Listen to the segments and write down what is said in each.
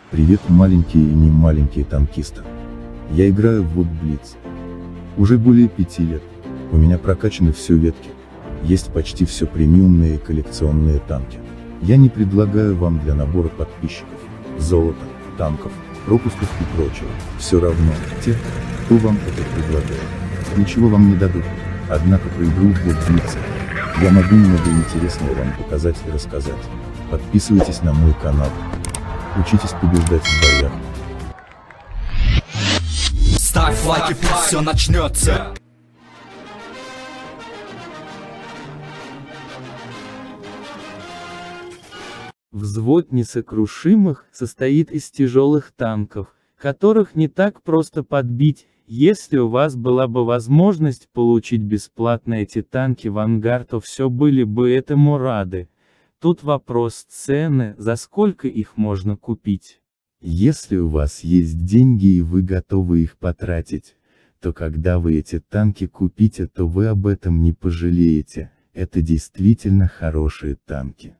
Привет, маленькие и не маленькие танкисты. Я играю в вот Блиц. Уже более 5 лет. У меня прокачаны все ветки. Есть почти все премиумные и коллекционные танки. Я не предлагаю вам для набора подписчиков золота, танков, пропусков и прочего. Все равно, те, кто вам это предлагает, ничего вам не дадут. Однако про игру в вот Блиц я могу много интересного вам показать и рассказать. Подписывайтесь на мой канал. Учитесь побеждать в боях. Ставь лайки, пусть все начнется. Взвод несокрушимых состоит из тяжелых танков, которых не так просто подбить. Если у вас была бы возможность получить бесплатно эти танки в ангар, то все были бы этому рады. Тут вопрос цены, за сколько их можно купить. Если у вас есть деньги и вы готовы их потратить, то когда вы эти танки купите, то вы об этом не пожалеете. Это действительно хорошие танки.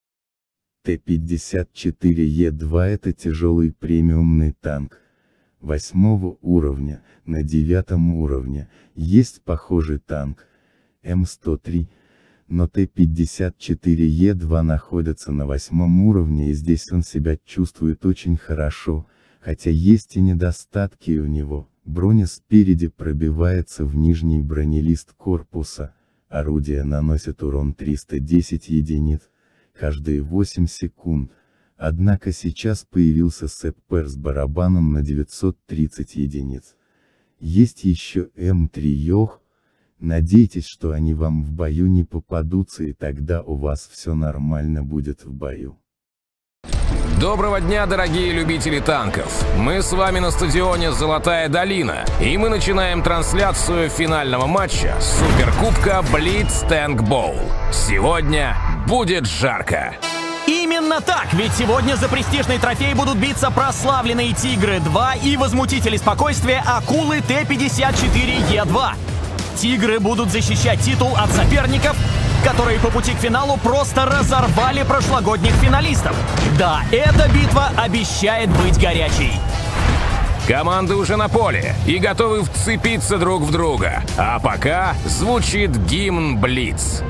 Т-54Е2 – это тяжелый премиумный танк 8 уровня. На 9 уровне есть похожий танк М103, но Т-54Е2 находится на 8 уровне, и здесь он себя чувствует очень хорошо, хотя есть и недостатки у него. Броня спереди пробивается в нижний бронелист корпуса, орудие наносит урон 310 единиц каждые 8 секунд, однако сейчас появился СПР с барабаном на 930 единиц. Есть еще М3 надейтесь, что они вам в бою не попадутся, и тогда у вас все нормально будет в бою. Доброго дня, дорогие любители танков! Мы с вами на стадионе «Золотая долина», и мы начинаем трансляцию финального матча Суперкубка Blitz Tank Bowl. Сегодня будет жарко! Именно так, ведь сегодня за престижный трофей будут биться прославленные Тигры-2 и возмутители спокойствия Акулы Т-54Е2. Тигры будут защищать титул от соперников, которые по пути к финалу просто разорвали прошлогодних финалистов. Да, эта битва обещает быть горячей. Команды уже на поле и готовы вцепиться друг в друга. А пока звучит гимн Блиц.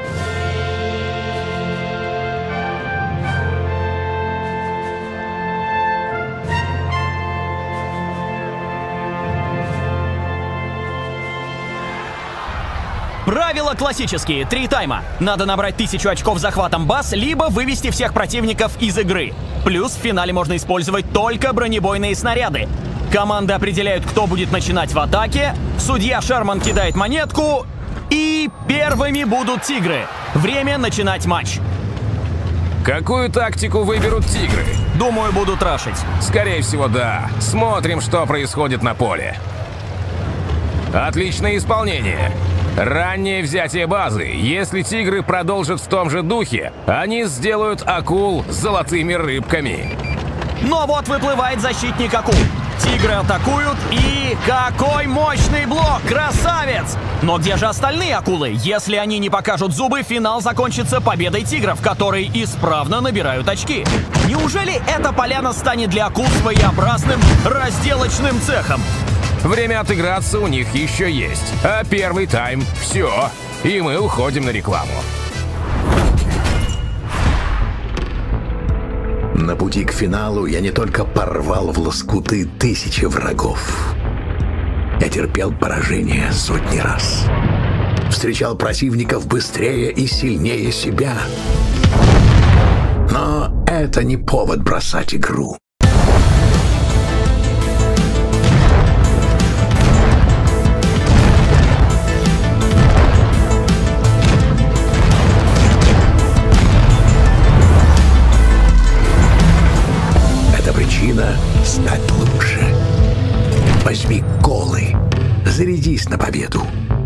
Правила классические. 3 тайма. Надо набрать 1000 очков захватом баз, либо вывести всех противников из игры. Плюс в финале можно использовать только бронебойные снаряды. Команды определяют, кто будет начинать в атаке. Судья Шерман кидает монетку. И первыми будут тигры. Время начинать матч. Какую тактику выберут тигры? Думаю, будут рашить. Скорее всего, да. Смотрим, что происходит на поле. Отличное исполнение. Раннее взятие базы. Если тигры продолжат в том же духе, они сделают акул золотыми рыбками. Но вот выплывает защитник акул. Тигры атакуют, и какой мощный блок! Красавец! Но где же остальные акулы? Если они не покажут зубы, финал закончится победой тигров, которые исправно набирают очки. Неужели эта поляна станет для акул своеобразным разделочным цехом? Время отыграться у них еще есть. А первый тайм — все. И мы уходим на рекламу. На пути к финалу я не только порвал в лоскуты 1000 врагов. Я терпел поражение сотни раз. Встречал противников быстрее и сильнее себя. Но это не повод бросать игру. Причина стать лучше. Возьми колы, зарядись на победу.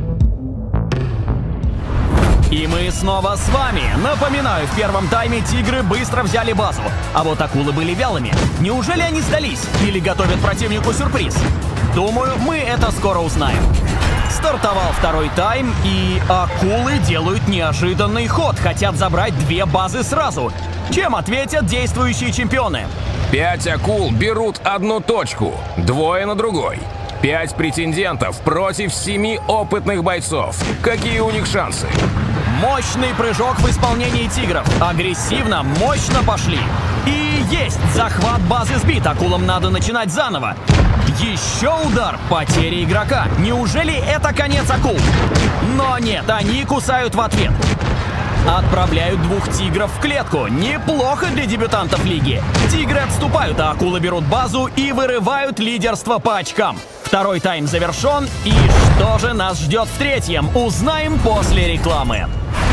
И мы снова с вами. Напоминаю, в первом тайме тигры быстро взяли базу, а вот акулы были вялыми. Неужели они сдались или готовят противнику сюрприз? Думаю, мы это скоро узнаем. Стартовал второй тайм, и акулы делают неожиданный ход. Хотят забрать 2 базы сразу. Чем ответят действующие чемпионы? 5 акул берут одну точку, двое на другой. 5 претендентов против 7 опытных бойцов. Какие у них шансы? Мощный прыжок в исполнении тигров. Агрессивно, мощно пошли. И есть! Захват базы сбит. Акулам надо начинать заново. Еще удар. Потеря игрока. Неужели это конец акул? Но нет, они кусают в ответ. Отправляют 2 тигров в клетку. Неплохо для дебютантов лиги. Тигры отступают, а акулы берут базу и вырывают лидерство по очкам. Второй тайм завершен. И что же нас ждет в третьем? Узнаем после рекламы.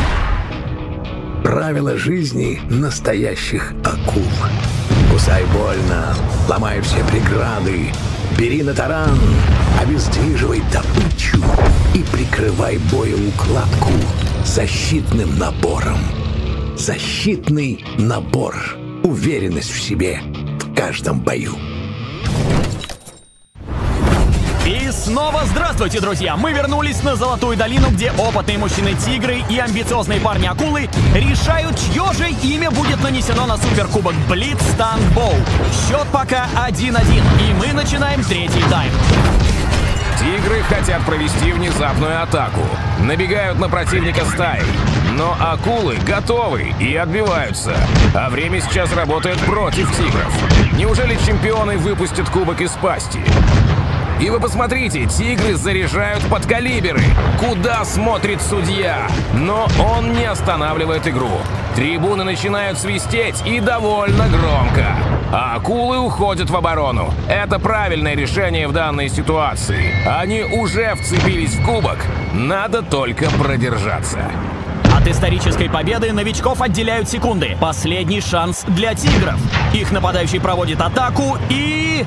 Правила жизни настоящих акул. Кусай больно, ломай все преграды, бери на таран, обездвиживай добычу и прикрывай боеукладку защитным набором. Защитный набор. Уверенность в себе в каждом бою. И снова здравствуйте, друзья! Мы вернулись на Золотую долину, где опытные мужчины-тигры и амбициозные парни-акулы решают, чье же имя будет нанесено на суперкубок Blitz Tank Bowl. Счет пока 1-1, и мы начинаем третий тайм. Тигры хотят провести внезапную атаку. Набегают на противника стаей. Но акулы готовы и отбиваются. А время сейчас работает против тигров. Неужели чемпионы выпустят кубок из пасти? И вы посмотрите, тигры заряжают подкалиберы. Куда смотрит судья? Но он не останавливает игру. Трибуны начинают свистеть и довольно громко. А акулы уходят в оборону. Это правильное решение в данной ситуации. Они уже вцепились в кубок. Надо только продержаться. От исторической победы новичков отделяют секунды. Последний шанс для тигров. Их нападающий проводит атаку и...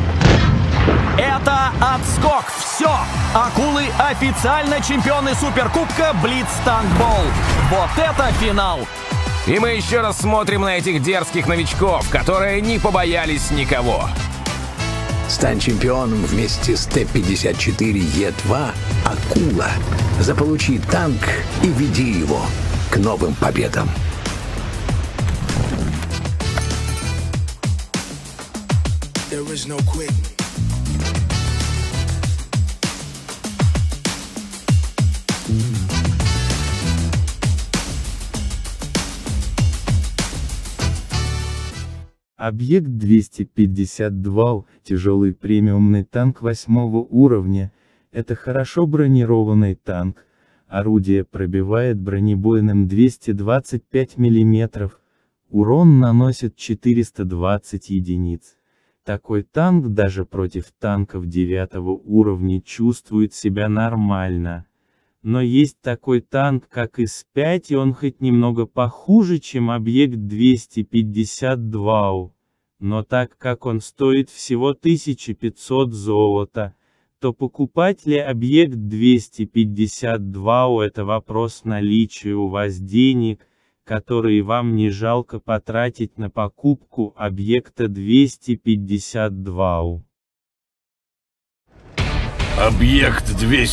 Это отскок. Все. Акулы официально чемпионы суперкубка Blitz Tank Bowl. Вот это финал. И мы еще раз смотрим на этих дерзких новичков, которые не побоялись никого. Стань чемпионом вместе с Т-54Е2 «Акула». Заполучи танк и веди его к новым победам. Объект 252 – тяжелый премиумный танк 8-го уровня. Это хорошо бронированный танк. Орудие пробивает бронебойным 225 мм. Урон наносит 420 единиц. Такой танк даже против танков 9-го уровня чувствует себя нормально. Но есть такой танк, как ИС-5, и он хоть немного похуже, чем объект 252. Но так как он стоит всего 1500 золота, то покупать ли объект 252 – это вопрос наличия у вас денег, которые вам не жалко потратить на покупку объекта 252. Объект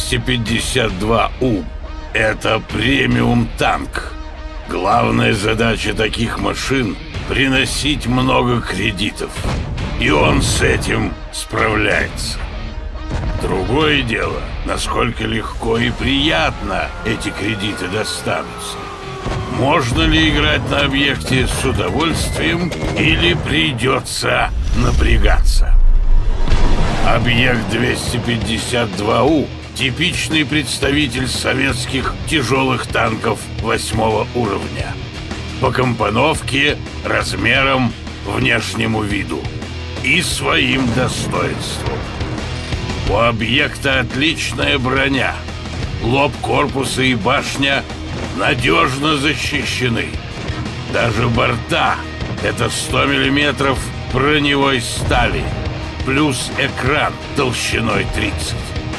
252У – это премиум-танк. Главная задача таких машин – приносить много кредитов. И он с этим справляется. Другое дело, насколько легко и приятно эти кредиты достанутся. Можно ли играть на объекте с удовольствием или придется напрягаться? Объект 252У – типичный представитель советских тяжелых танков 8-го уровня. По компоновке, размерам, внешнему виду и своим достоинствам. У объекта отличная броня. Лоб корпуса и башня надежно защищены. Даже борта – это 100 мм броневой стали, плюс экран толщиной 30.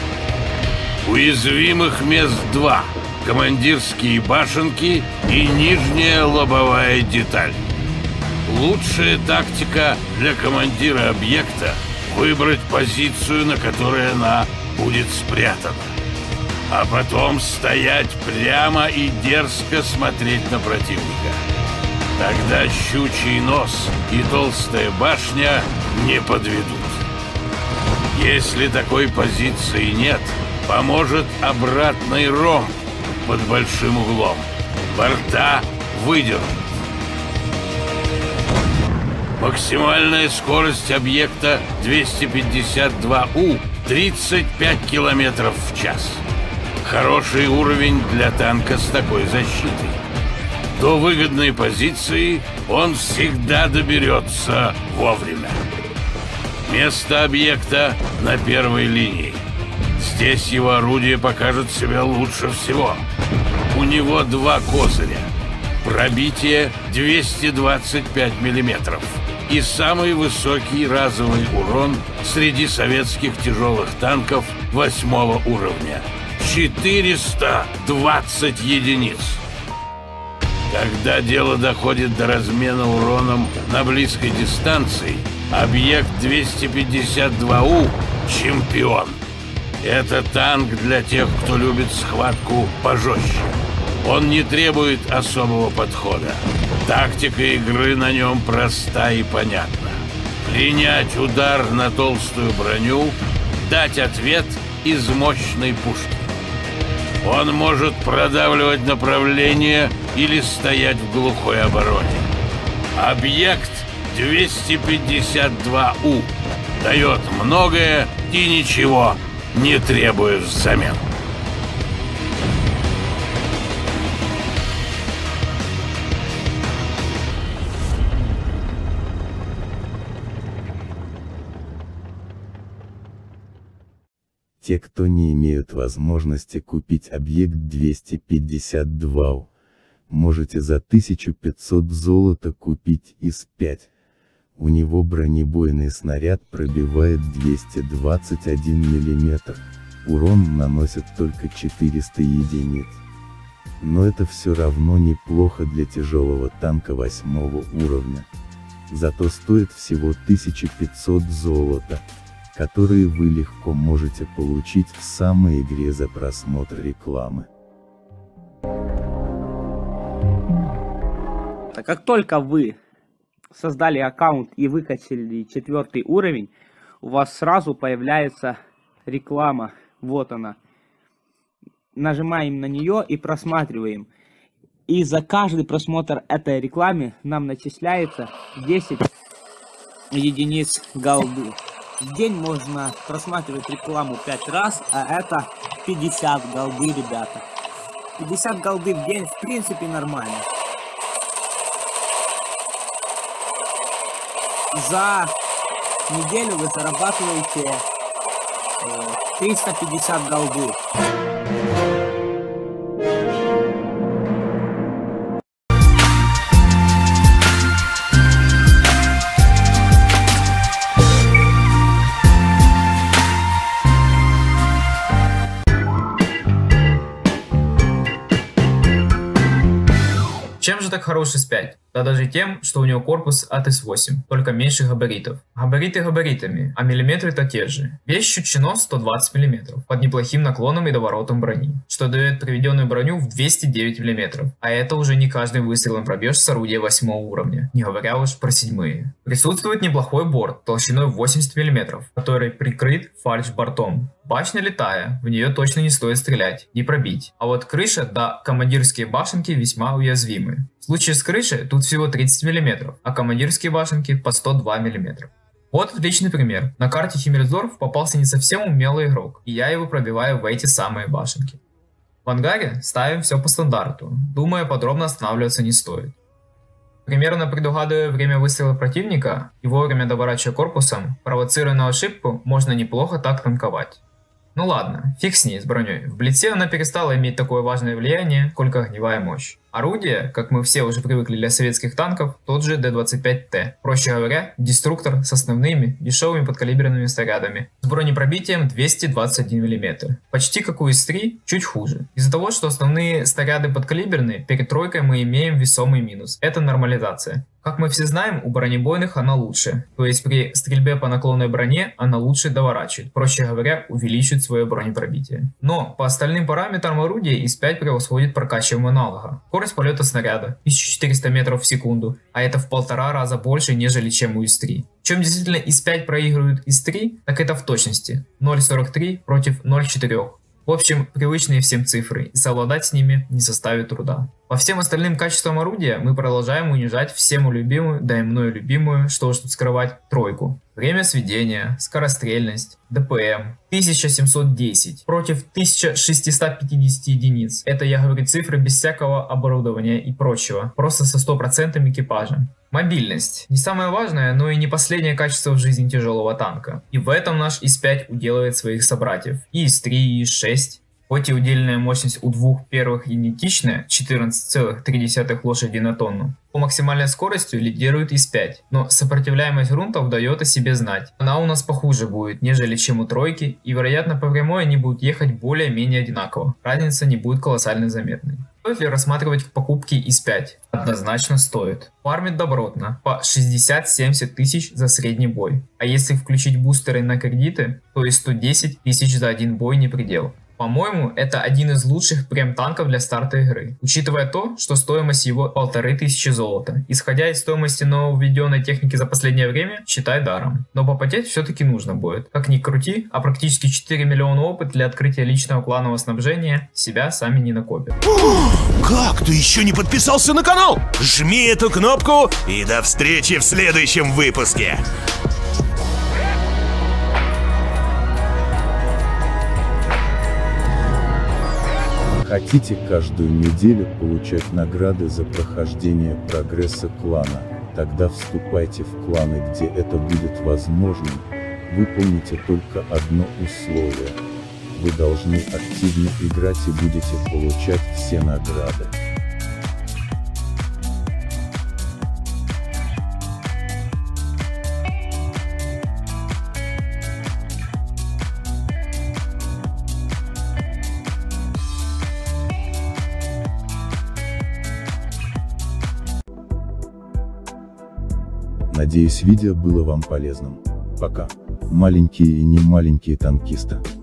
Уязвимых мест 2 – командирские башенки и нижняя лобовая деталь. Лучшая тактика для командира объекта – выбрать позицию, на которой она будет спрятана. А потом стоять прямо и дерзко смотреть на противника. Тогда щучий нос и толстая башня не подведут. Если такой позиции нет, поможет обратный ромб под большим углом. Борта выдернут. Максимальная скорость объекта 252У 35 км в час. Хороший уровень для танка с такой защитой. До выгодной позиции он всегда доберется вовремя. Место объекта на первой линии. Здесь его орудие покажет себя лучше всего. У него два козыря. Пробитие 225 мм и самый высокий разовый урон среди советских тяжелых танков 8-го уровня. 420 единиц. Когда дело доходит до размена уроном на близкой дистанции, объект 252У – чемпион. Это танк для тех, кто любит схватку пожестче. Он не требует особого подхода. Тактика игры на нем проста и понятна. Принять удар на толстую броню, дать ответ из мощной пушки. Он может продавливать направление или стоять в глухой обороне. Объект 252У дает многое и ничего не требует взамен. Те, кто не имеют возможности купить объект 252У, можете за 1500 золота купить ИС-5. У него бронебойный снаряд пробивает 221 мм, урон наносит только 400 единиц. Но это все равно неплохо для тяжелого танка 8-го уровня. Зато стоит всего 1500 золота, которые вы легко можете получить в самой игре за просмотр рекламы. Как только вы создали аккаунт и выкачали 4-й уровень, у вас сразу появляется реклама. Вот она. Нажимаем на нее и просматриваем. И за каждый просмотр этой рекламы нам начисляется 10 единиц голды. В день можно просматривать рекламу 5 раз, а это 50 голды, ребята. 50 голды в день, в принципе, нормально. За неделю вы зарабатываете 350 голды. Чем же так хорош ИС-5? Да даже тем, что у него корпус от ИС-8, только меньше габаритов. Габариты габаритами, а миллиметры-то те же. Весь щучий нос 120 мм, под неплохим наклоном и доворотом брони, что дает приведенную броню в 209 мм. А это уже не каждым выстрелом пробьешь с орудия 8 уровня, не говоря уж про 7-е. Присутствует неплохой борт толщиной 80 мм, который прикрыт фальш-бортом. Башня летая, в нее точно не стоит стрелять, не пробить. А вот крыша да командирские башенки весьма уязвимы. В случае с крышей тут всего 30 мм, а командирские башенки по 102 мм. Вот отличный пример. На карте Химмельсдорф попался не совсем умелый игрок, и я его пробиваю в эти самые башенки. В ангаре ставим все по стандарту, думаю, подробно останавливаться не стоит. Примерно предугадывая время выстрела противника и вовремя доворачивая корпусом, провоцированную ошибку можно неплохо так танковать. Ну ладно, фиг с ней, с броней. В блице она перестала иметь такое важное влияние, сколько огневая мощь. Орудие, как мы все уже привыкли для советских танков, тот же Д-25Т. Проще говоря, деструктор с основными, дешевыми подкалиберными снарядами. С бронепробитием 221 мм. Почти как у ИС-3, чуть хуже. Из-за того, что основные снаряды подкалиберные, перед тройкой мы имеем весомый минус. Это нормализация. Как мы все знаем, у бронебойных она лучше. То есть при стрельбе по наклонной броне она лучше доворачивает. Проще говоря, увеличивает свое бронепробитие. Но по остальным параметрам орудия ИС-5 превосходит прокачиваемого аналога. Скорость полета снаряда 1400 метров в секунду, а это в 1,5 раза больше, нежели чем у ИС-3. В чем действительно ИС-5 проигрывает ИС-3, так это в точности 0,43 против 0,4. В общем, привычные всем цифры, и совладать с ними не составит труда. По всем остальным качествам орудия мы продолжаем унижать всем любимую, да и мною любимую, что уж тут скрывать, тройку. Время сведения, скорострельность, ДПМ 1710 против 1650 единиц. Это я говорю цифры без всякого оборудования и прочего, просто со 100% экипажа. Мобильность. Не самое важное, но и не последнее качество в жизни тяжелого танка. И в этом наш ИС-5 уделывает своих собратьев. И ИС-3, и ИС-6. Хоть и удельная мощность у двух первых идентичная, 14,3 лошади на тонну, по максимальной скорости лидирует ИС-5, но сопротивляемость грунтов дает о себе знать. Она у нас похуже будет, нежели чем у тройки, и вероятно по прямой они будут ехать более-менее одинаково. Разница не будет колоссально заметной. Стоит ли рассматривать к покупке ИС-5? Однозначно стоит. Фармит добротно, по 60-70 тысяч за средний бой. А если включить бустеры на кредиты, то и 110 тысяч за один бой не предел. По-моему, это один из лучших прем-танков для старта игры, учитывая то, что стоимость его 1500 золота. Исходя из стоимости нововведенной техники за последнее время, считай даром. Но попотеть все-таки нужно будет. Как ни крути, а практически 4 миллиона опыт для открытия личного кланового снабжения себя сами не накопят. Как ты еще не подписался на канал? Жми эту кнопку и до встречи в следующем выпуске. Хотите каждую неделю получать награды за прохождение прогресса клана? Тогда вступайте в кланы, где это будет возможным. Выполните только одно условие. Вы должны активно играть и будете получать все награды. Надеюсь, видео было вам полезным. Пока. Маленькие и не маленькие танкисты.